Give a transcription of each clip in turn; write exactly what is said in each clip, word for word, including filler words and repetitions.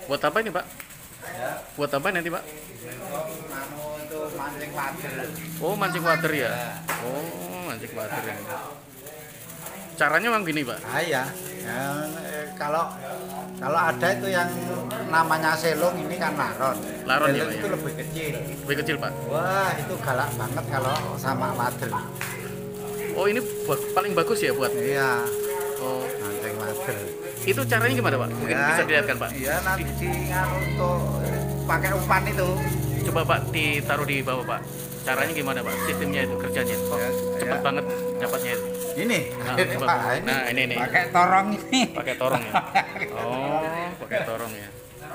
Buat apa ini, Pak? Ya, Buat apa nanti, Pak? anu itu mancing wader. Oh, mancing water ya? Ya. Oh, mancing water ini. Caranya memang gini, Pak? Ah ya, ya eh, kalau kalau ada itu yang namanya selong ini kan laron. Laron ya, Selong Pak, itu ya? lebih kecil. Lebih kecil, Pak? Wah, itu galak banget kalau sama wader. Oh, ini buat, paling bagus ya buat? Iya, Oh, mancing wader. itu caranya gimana, Pak? Mungkin Ya, bisa dilihatkan, Pak? Iya, nanti di anu untuk pakai umpan itu. Coba, Pak, ditaruh di bawah, Pak. Caranya gimana, Pak? Sistemnya itu, kerjanya? Kok Ya, cepet ya. banget dapatnya itu? Ini, Nah, ini coba. Pak, ini. Nah, ini, ini. Pakai torong ini. Pakai torong ya? Oh, pakai torong ya.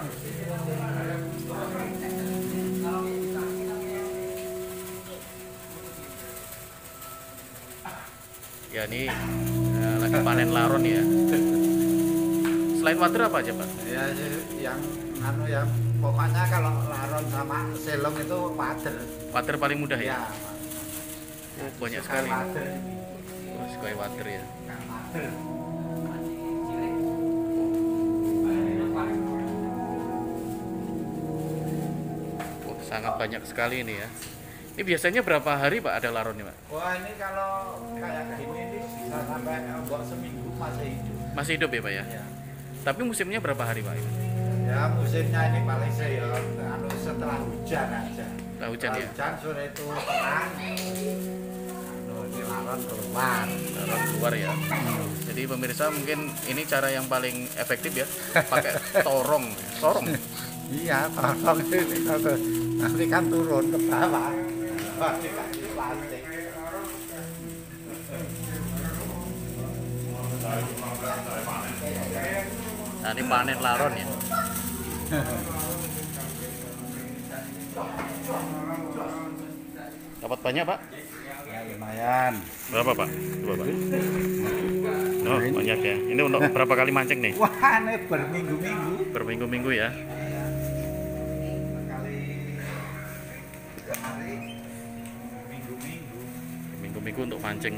Ya, ini eh, lagi panen laron ya. Selain water apa aja, Pak? Ya, yang anu yang pokoknya kalau laron sama selong itu wader. Water paling mudah ya? Ya, Oh, banyak sekali. wader. Oh, sukai water ya. Wader. Oh, sangat banyak sekali ini ya. Ini biasanya berapa hari, Pak, ada laron nih, Pak? Wah, ini kalau kayak gini ini bisa sampai enggak seminggu masih hidup. Masih hidup ya, Pak ya? Ya. Tapi musimnya berapa hari, Pak? Ya, musimnya ini paling saya anu setelah hujan aja. Setelah hujan ya? Hujan sore itu tenang. Anu ini laron keluar. Laron keluar ya. Jadi pemirsa mungkin ini cara yang paling efektif ya, pakai torong, torong. Iya, torong ini kalau nanti kan turun ke bawah. Wah, dikasih plastik. Nah, ini panen laron ya. Dapat banyak, Pak? Ya lumayan. Berapa, Pak? Coba, Pak. Oh, banyak ya. Ini untuk berapa kali mancing nih? Wah, ini berminggu-minggu. Berminggu-minggu ya. Kali tiga hari, minggu-minggu. Minggu-minggu untuk mancing.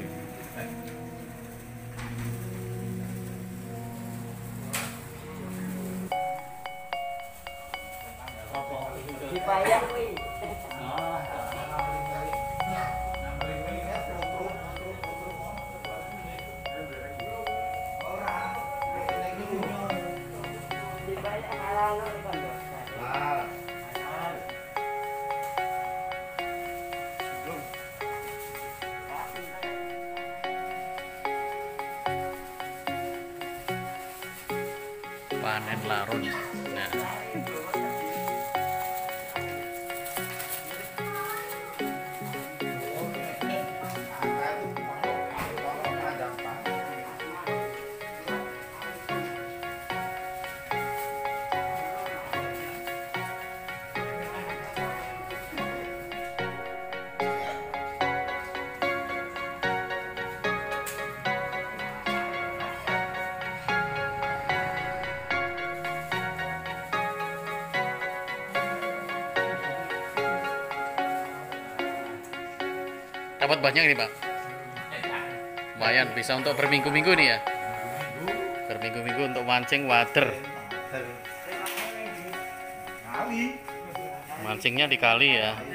Dibayar kuwi. Dibayar halal kan. Panen laron. Nah, dapat banyak nih, Pak. Lumayan bisa untuk berminggu-minggu nih ya. Berminggu-minggu untuk mancing wader. Kali. Mancingnya di kali ya.